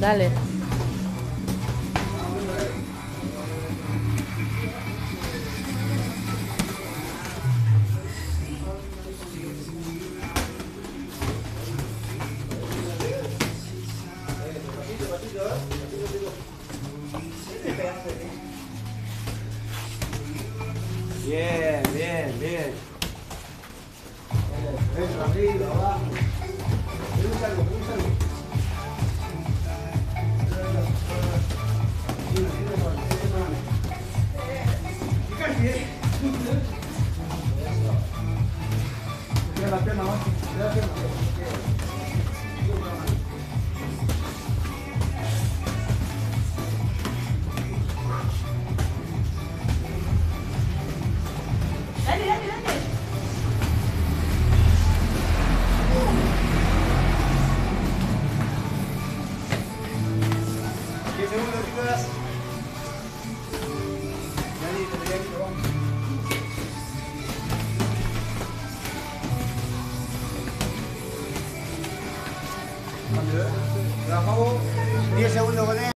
Dale. Bien, bien, bien. Eso, arriba, abajo. Úsalo. La pierna abajo. Dale. 10 segundos, chicas. Trabajamos 10 segundos con él.